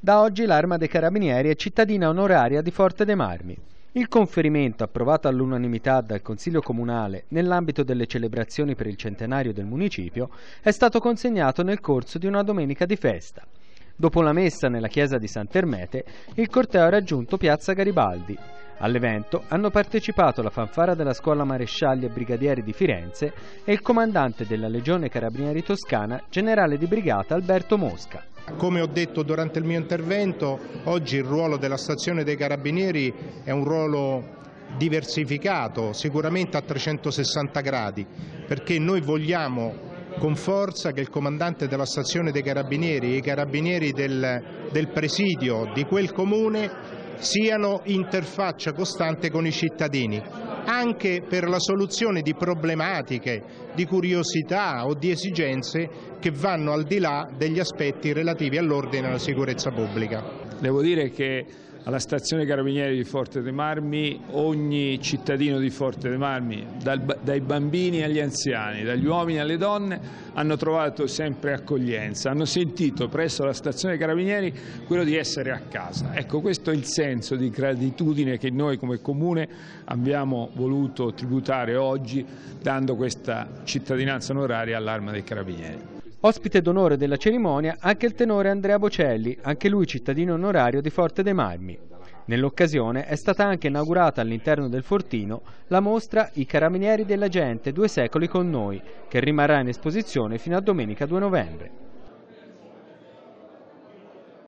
Da oggi l'Arma dei Carabinieri è cittadina onoraria di Forte dei Marmi. Il conferimento, approvato all'unanimità dal Consiglio Comunale nell'ambito delle celebrazioni per il centenario del municipio, è stato consegnato nel corso di una domenica di festa. Dopo la messa nella chiesa di Sant'Ermete, il corteo ha raggiunto Piazza Garibaldi. All'evento hanno partecipato la fanfara della Scuola Marescialli e Brigadieri di Firenze e il comandante della Legione Carabinieri Toscana, generale di brigata Alberto Mosca. Come ho detto durante il mio intervento, oggi il ruolo della stazione dei Carabinieri è un ruolo diversificato, sicuramente a 360 gradi, perché noi vogliamo con forza che il comandante della stazione dei Carabinieri e i carabinieri del presidio di quel comune siano interfaccia costante con i cittadini, anche per la soluzione di problematiche, di curiosità o di esigenze che vanno al di là degli aspetti relativi all'ordine e alla sicurezza pubblica. Devo dire che alla stazione Carabinieri di Forte dei Marmi ogni cittadino di Forte dei Marmi, dai bambini agli anziani, dagli uomini alle donne, hanno trovato sempre accoglienza, hanno sentito presso la stazione Carabinieri quello di essere a casa. Ecco, questo è il senso di gratitudine che noi come Comune abbiamo voluto tributare oggi, dando questa cittadinanza onoraria all'Arma dei Carabinieri. Ospite d'onore della cerimonia anche il tenore Andrea Bocelli, anche lui cittadino onorario di Forte dei Marmi. Nell'occasione è stata anche inaugurata all'interno del fortino la mostra I Carabinieri della Gente, 2 secoli con noi, che rimarrà in esposizione fino a domenica 2 novembre.